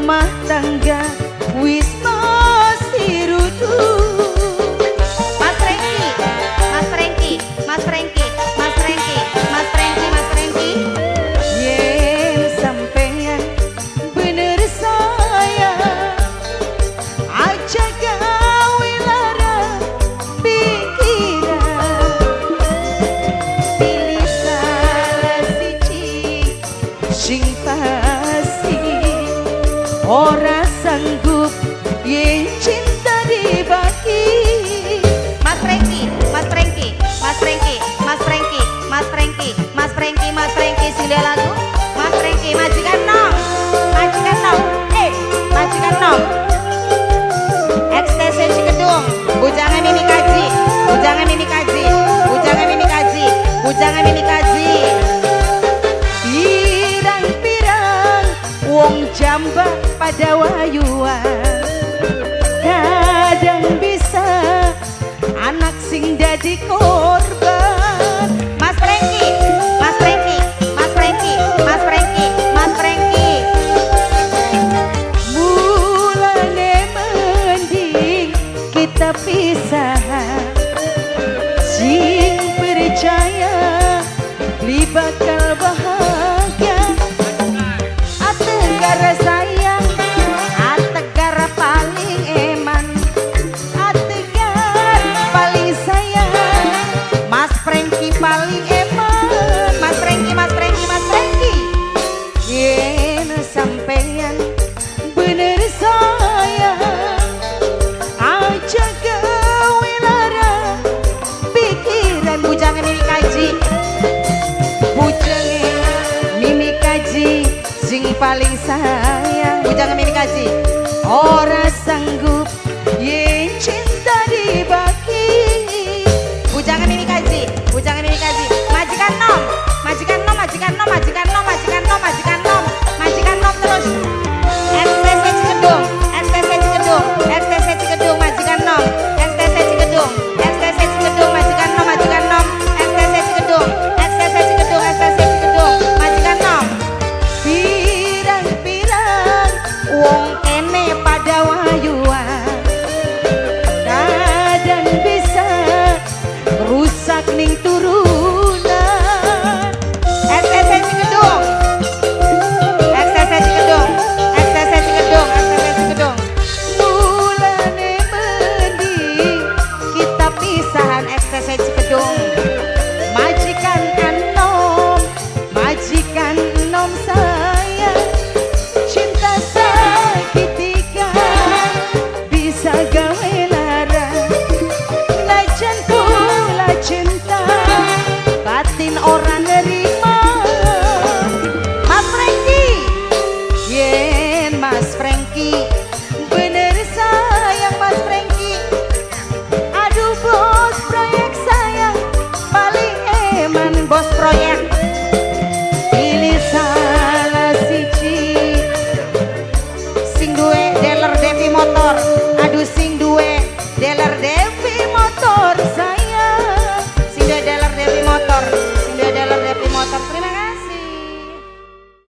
rumah tangga wis masih rudu. Mas Franky, Mas Franky, Mas Franky, Mas Franky, Mas Franky, Mas Franky. Yen sampeyan bener sayang, aja gawe lara pikiran. Pilih salah siji sing pasti, ora sanggup yen cinta dibagi. Mas Franky, Mas Franky, Mas Franky, Mas Franky, Mas Franky, Mas Franky, Mas Franky, sudah lagu. Mas Franky, majikan nom, majikan nom, majikan nom. Ekstensi gedung, bujangan mimi kaji, bujangan mimi kaji, bujangan mimi kaji, bujangan mimi kaji. Pirang-pirang wong jambak pada wayuan, kadang bisa anak sing dadi korban. Mas Franky, Mas Franky, Mas Franky, Mas Franky, Mas Franky. Mulane mending kita pisah, sing percaya li bakal bahagia. Ategara sayang, ategara paling eman, ategar paling sayang, Mas Franky paling eman. Mas Franky, Mas Franky, Mas Franky. yen sampeyan bener sayang, aja gawe lara pikiran. Bujangan mimi kaji, Bujange mimi kaji sing paling sayang, bujangan mimi kaji. ora sanggup yen cinta dibagi. Bujangan mimi kaji, bujangan mimi kaji. Majikan nom, majikan nom, majikan nom, majikan nom, majikan nom, majikan nom, majikan nom terus. XTC Cikidung, XTC Cikidung, XTC Cikidung, majikan nom, XTC Cikidung, XTC Cikidung, majikan nom, majikan nom, XTC Cikidung, XTC Cikidung, XTC Cikidung, majikan nom. Pirang-pirang wong kene pada wayuan, kadang bisa rusak ning turunan. XTC Cikidung, XTC Cikidung, XTC Cikidung, XTC Cikidung. Mulane mending kita pisahan XTC Cikidung. Majikan enom, majikan enom sayang, cinta segitiga bisa gawe lara. Najan kula cinta, batin orang nerima. Mas Franky, Yen Mas Franky bener sayang, Mas Franky, aduh bos proyek sayang paling eman. bos proyek.